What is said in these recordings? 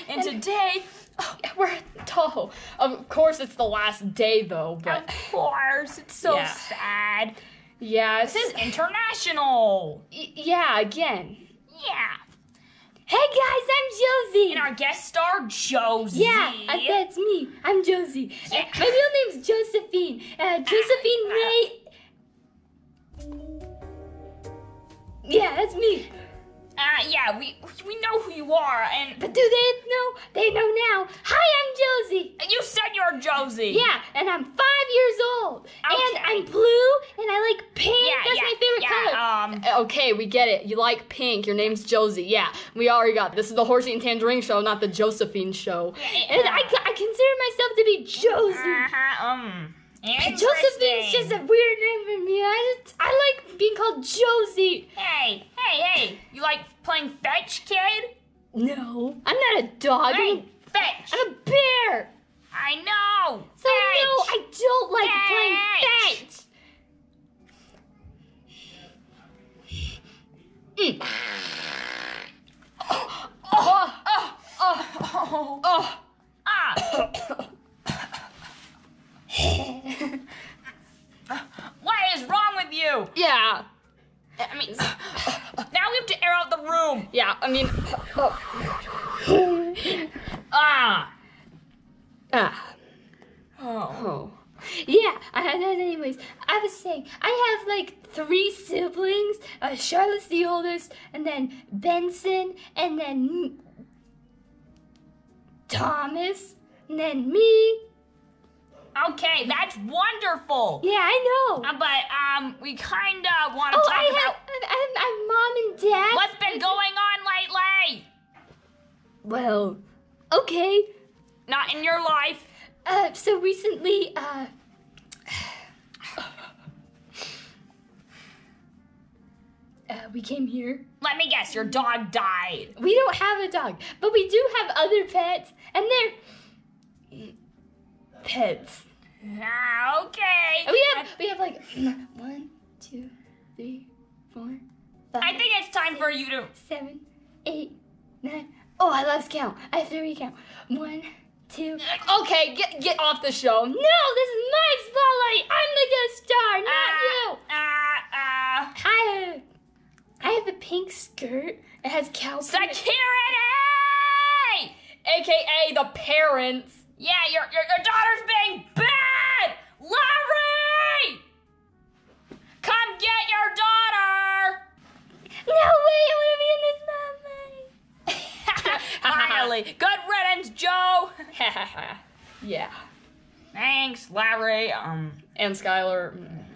And today, we're at Tahoe. Of course, it's the last day, though, but... Of course, it's so sad. Yeah, This is international. yeah, again. Yeah. Hey, guys, I'm Josie. And our guest star, Josie. Yeah, that's me. I'm Josie. Yeah. My real name's Josephine. Josephine Ray... Yeah, that's me. Yeah, we know who you are, and... But do they know? They know now. Hi, I'm Josie. You said you're Josie. Yeah, and I'm 5 years old. Okay. And I'm blue, and I like pink. That's my favorite color. Yeah, Okay, we get it. You like pink. Your name's Josie. Yeah, we already got it. This is the Horsey and Tangerine show, not the Josephine show. And I consider myself to be Josie. Josephine's just a weird name for me. I like being called Josie. Hey. You like playing fetch, kid? No, I'm not a dog. Hey, fetch. I'm a bear. I know. So no, I don't like playing fetch. What is wrong with you? Yeah. I mean, now we have to air out the room. Yeah, I mean... Oh. Yeah, anyways, I was saying, I have like 3 siblings. Charlotte's the oldest, and then Benson, and then Thomas, and then me. Okay, that's wonderful. Yeah, I know. But we kind of want to talk about I'm mom and dad. what's been going on lately. Well, okay. Not in your life. So recently, we came here. Let me guess, your dog died. We don't have a dog, but we do have other pets, and they're pets. Okay. And we have like 1, 2, 3, 4, 5. I think it's time for you to 7, 8, 9. Oh, I lost count. I have to recount. 1, 2. Okay, get off the show. No, this is my spotlight. I'm the guest star, not you. I have a pink skirt. It has cow. Security! AKA the parents. Yeah, your daughter's being bad! Larry! Come get your daughter! No way, I want to be in this movie. Finally. Good riddance, Joe! Yeah. Thanks, Larry. And Skylar.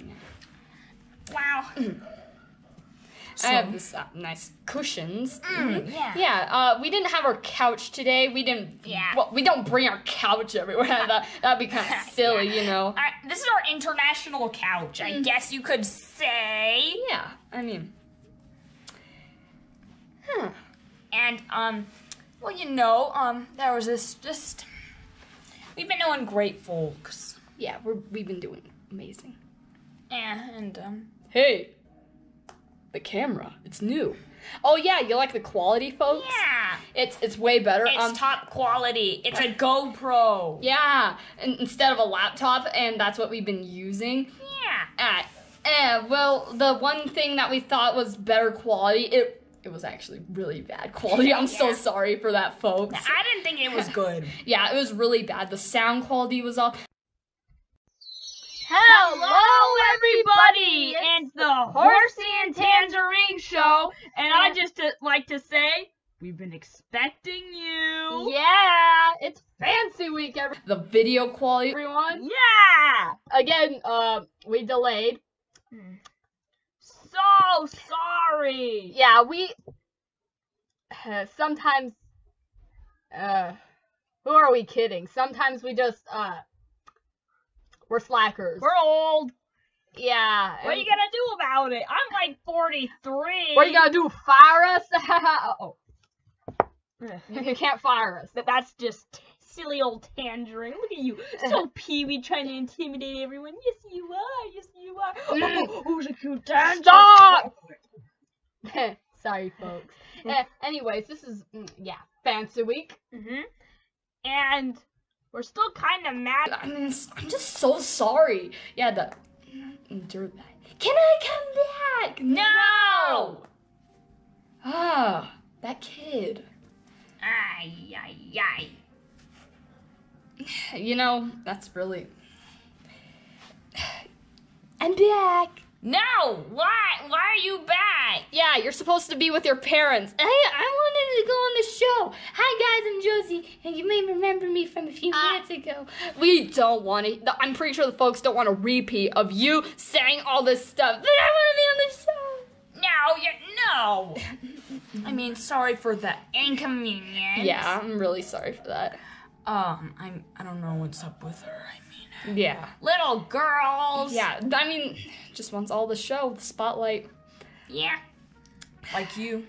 Wow. I have this nice cushions. Yeah. Yeah, we didn't have our couch today. We didn't. Yeah. Well, we don't bring our couch everywhere. That'd be kind of silly, you know. This is our international couch, I guess you could say. Yeah, I mean. And, well, you know, there was this we've been doing great, folks. Yeah, we've been doing amazing. And, Hey, the camera, it's new. Oh yeah, you like the quality, folks? yeah. It's way better. It's top quality. It's a GoPro. Yeah, instead of a laptop, and that's what we've been using. Yeah. Well, the one thing that we thought was better quality, it was actually really bad quality. I'm so sorry for that, folks. I didn't think it was good. Yeah, it was really bad. The sound quality was off. Hello, everybody! It's the Horsey and Tangerine Show, and I just like to say, we've been expecting you. Yeah, it's fancy week, The video quality, everyone. Yeah! Again, we delayed. So sorry. Yeah, we sometimes who are we kidding? Sometimes we just we're slackers. We're old. Yeah. What are you gonna do about it? I'm like 43. What are you gonna do? Fire us? Uh-oh. You can't fire us. That's just silly old Tangerine. Look at you. So peewee trying to intimidate everyone. Yes, you are. Yes, you are. Oh, who's a cute Tangerine? Stop! Sorry, folks. Anyways, this is, Fancy Week. And we're still kind of mad. I mean, I'm just so sorry. Yeah, the dirtbag. Can I come back? No! Ah, that kid. Ay, ay, ay. You know, that's really... I'm back. No! Why are you back? Yeah, you're supposed to be with your parents. I wanted to go on the show. Hi guys, I'm Josie, and you may remember me from a few minutes ago. We don't want to. I'm pretty sure the folks don't want a repeat of you saying all this stuff. But I want to be on the show. No. I mean, sorry for the inconvenience. Yeah, I'm really sorry for that. I don't know what's up with her. I mean, Yeah. little girls. Yeah, I mean, just wants all the show, the spotlight. Yeah. Like you.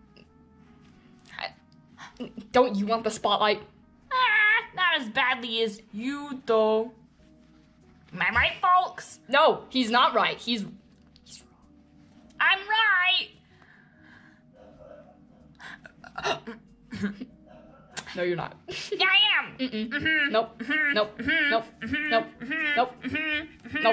Don't you want the spotlight? Not as badly as you, though. Am I right, folks? No, he's not right. He's wrong. I'm right. No, you're not. Yeah, I am. Nope. Nope. Nope. Nope. Nope. Nope.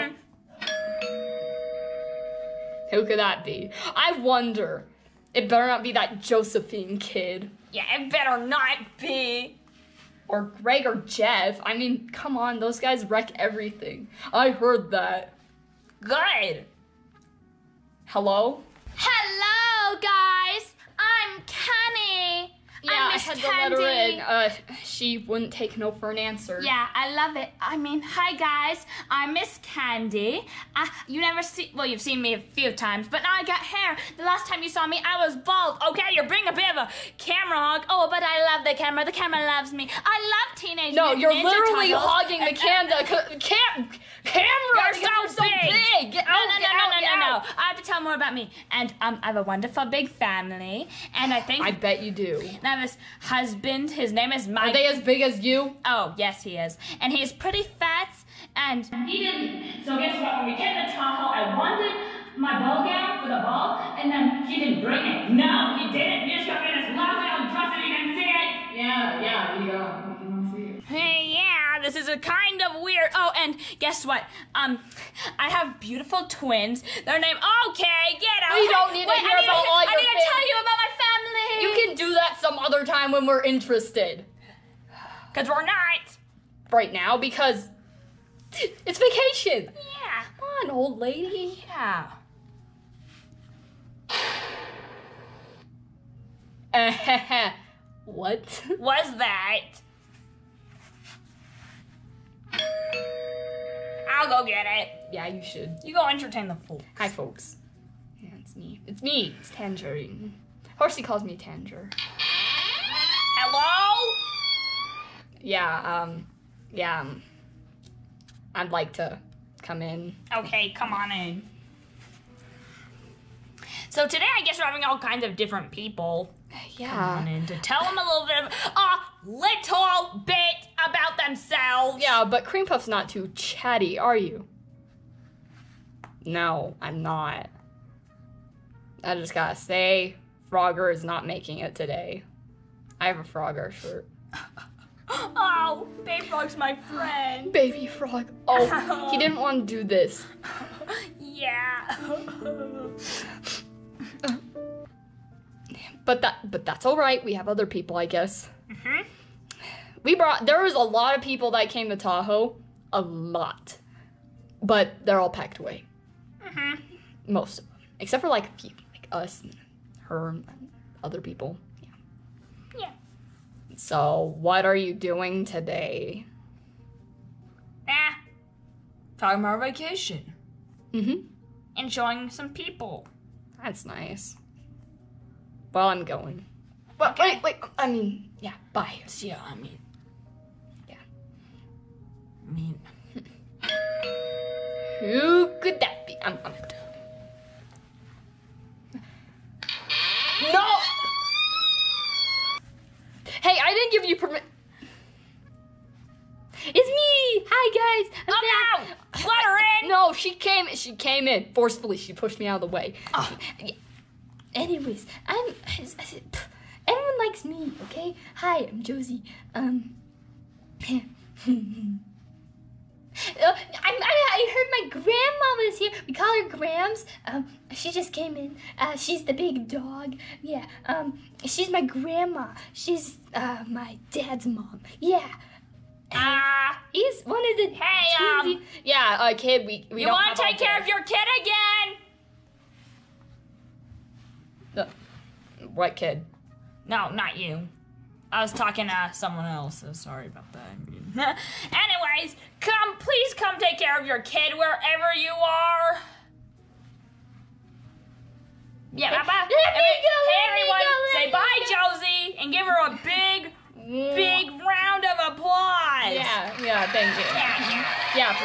Who could that be? I wonder. It better not be that Josephine kid. Yeah, it better not be. Or Greg or Jeff. I mean, come on, those guys wreck everything. I heard that. Good. Hello? Hello, guys. I'm Kenny. Yeah, I'm I Miss had Candy. to let her in. She wouldn't take no for an answer. Yeah, I love it. I mean, hi guys. I'm Miss Candy. You never see, well, you've seen me a few times, but now I got hair. The last time you saw me, I was bald. Okay, you're being a bit of a camera hog. Oh, but I love the camera. The camera loves me. I love Teenage No, Mutant you're Ninja literally Turtles. hogging the camera. You're so big. Get No. out. I have to tell more about me. And I have a wonderful big family. And I think I bet you do. I have this husband. His name is Mike. Are they as big as you? Oh, yes, he is. And he's pretty fat, and He didn't. So guess what? When we came to Tahoe, I wanted my ball gown for the ball, and then he didn't bring it. No, he didn't. He just got me this lousy old dress and he didn't see it. Yeah, we want to see it. hey, yeah, this is a kind of weird. Oh, and guess what? I have beautiful twins. Their name. Okay, get out. We don't need to hear about all I your need to family. tell you about my family. You can do that some other time when we're interested. Because we're not. Right now, because it's vacation. Yeah. Come on, old lady. Yeah. What? Was that? I'll go get it. Yeah, you should. You go entertain the fool. Hi, folks. Yeah, it's me. It's me. It's Tangerine. Horsey calls me Tanger. Hello? Yeah, I'd like to come in. Okay, come on in. So today I guess we're having all kinds of different people come on in to tell them a little bit about themselves. Yeah, but Cream Puff's not too chatty, are you? No, I'm not. I just gotta say, Frogger is not making it today. I have a Frogger shirt. Oh, Baby Frog's my friend. Baby Frog. Oh, he didn't want to do this. Yeah. But that's all right. We have other people, I guess. There was a lot of people that came to Tahoe. A lot. But they're all packed away. Most of them. Except for like a few, like us and her and other people. Yeah. So, what are you doing today? Talking about our vacation. Mm-hmm. And showing some people. That's nice. Well, I'm going. But Okay. wait. I mean, yeah, bye. Yeah, I mean. Yeah. I mean. Who could that be? I'm No! Hey, I didn't give you permission. It's me! Hi, guys! I'm Oh, back. no! Let her in! No, she came in forcefully. She pushed me out of the way. Anyways, everyone likes me, okay? Hi, I'm Josie. I heard my grandma was here. We call her Grams. She just came in. She's the big dog. Yeah. She's my grandma. She's my dad's mom. Yeah. He's one of the. Hey, yeah, kid. We you don't want have to all take care day. of your kid again? What kid? No, not you. I was talking to someone else, so sorry about that. Anyways, please come take care of your kid wherever you are. Yeah, bye-bye. Hey, everyone, say bye, Josie, and give her a big round of applause. Yeah, thank you. Yeah,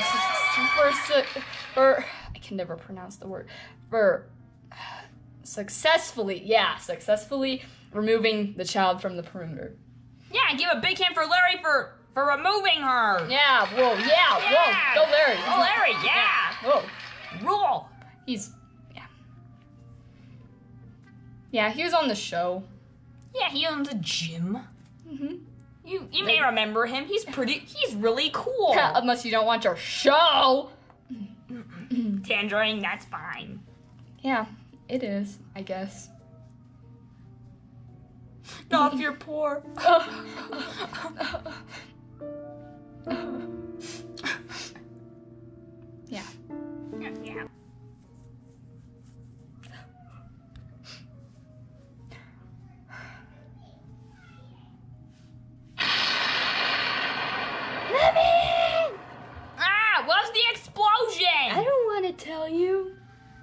for I can never pronounce the word. For successfully removing the child from the perimeter. Yeah, give a big hand for Larry for removing her. Yeah, whoa, go Larry. Go Larry, yeah. Whoa. Rule. Yeah, he was on the show. Yeah, he owns a gym. Mm-hmm. You may remember him. He's really cool. Unless you don't want your show. Tangerine, that's fine. Yeah, it is, I guess. Not if you're poor. Yeah. Yeah. What's the explosion? I don't want to tell you.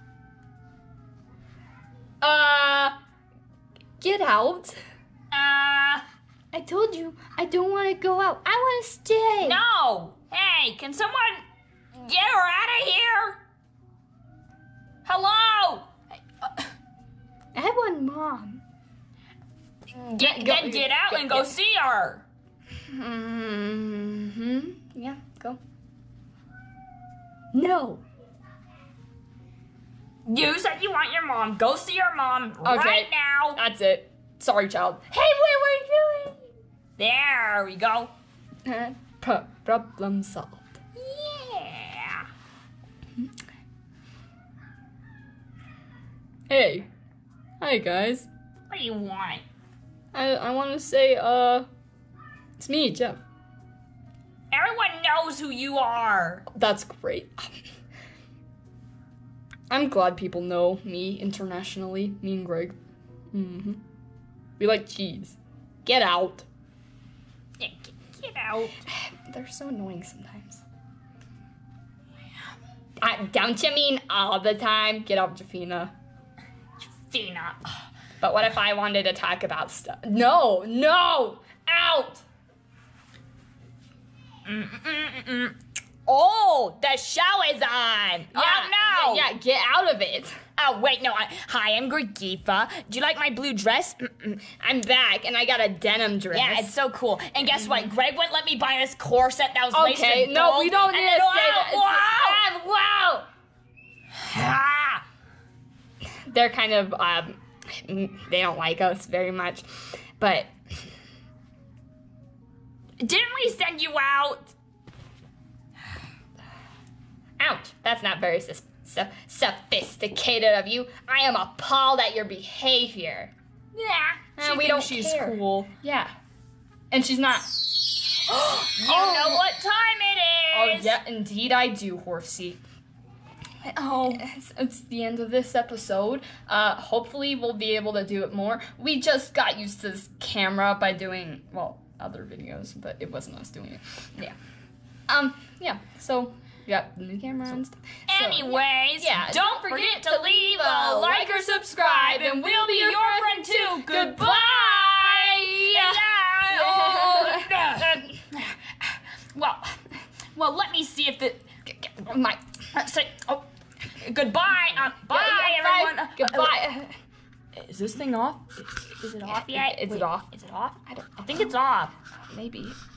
Get out. I told you, I don't want to go out. I want to stay. No. Hey, can someone get her out of here? Hello? I want Mom. Get out and go see her. Mm-hmm. Yeah, go. No. You said you want your mom. Go see your mom right now. That's it. Sorry, child. Hey, wait, what are you doing? There we go. Problem solved. Yeah. Hey. Hi, guys. What do you want? I want to say, it's me, Jeff. Everyone knows who you are. That's great. I'm glad people know me internationally, me and Greg. Mm-hmm. We like cheese. Get out. Yeah, get out. They're so annoying sometimes. Don't you mean all the time? Get out, Jafina. Jafina. But what if I wanted to talk about stuff? No! Out! Oh, the show is on. Yeah, oh, no. Yeah, get out of it. Oh, wait, no. Hi, I'm Gregifa. Do you like my blue dress? I'm back, and I got a denim dress. Yeah, it's so cool. And guess what? Greg wouldn't let me buy this corset that was laced with gold. No, we don't need to say that. Wow! Ah. They're kind of, they don't like us very much, but... Didn't we send you out? Ouch, that's not very sophisticated of you. I am appalled at your behavior. Yeah, we don't she's care. cool. Yeah. And she's not... You know what time it Oh, is. yeah, indeed I do, Horsey. Oh, it's the end of this episode. Hopefully we'll be able to do it more. We just got used to this camera by doing, well, other videos, but it wasn't us doing it. Yeah. Yeah, so... We got the new camera and stuff. Anyways, yeah, don't forget to leave a like or subscribe, and we'll be your friend too. Goodbye. Well, let me see if the say. Oh, goodbye. Bye, everyone. Goodbye. Is this thing off? Is it off yet? Is it off? Is it off? I think it's off. Maybe.